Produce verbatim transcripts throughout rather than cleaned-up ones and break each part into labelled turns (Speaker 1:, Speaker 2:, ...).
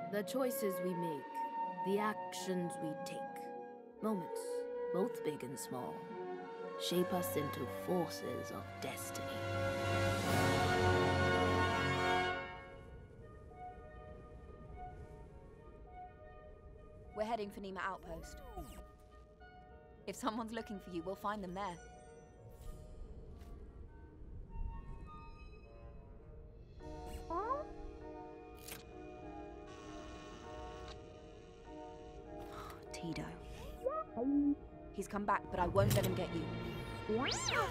Speaker 1: The choices we make, the actions we take, moments, both big and small, shape us into forces of destiny.
Speaker 2: We're heading for Nima Outpost. If someone's looking for you, we'll find them there. Tito. He's come back, but I won't let him get you.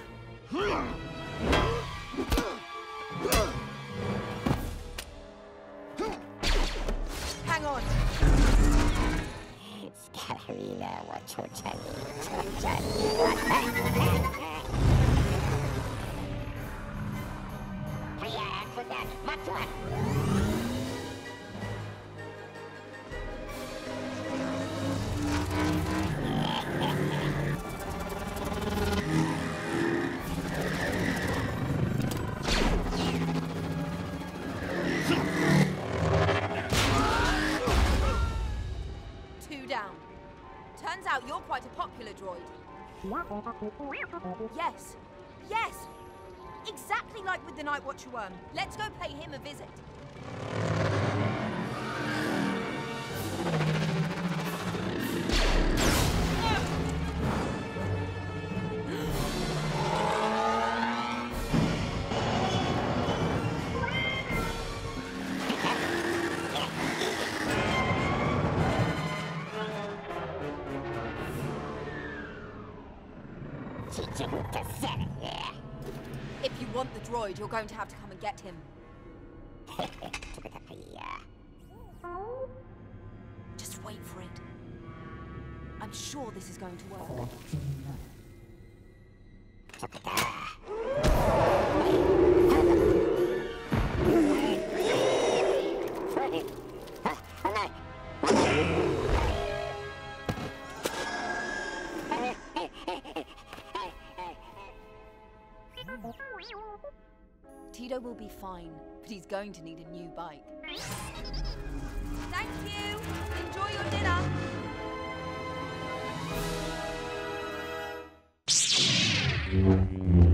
Speaker 2: Hang on! Turns out you're quite a popular droid. Yes, yes! Exactly like with the Night Watcher worm. Let's go pay him a visit. If you want the droid, you're going to have to come and get him. Just wait for it. I'm sure this is going to work. Tito will be fine, but he's going to need a new bike. Thank you! Enjoy your dinner!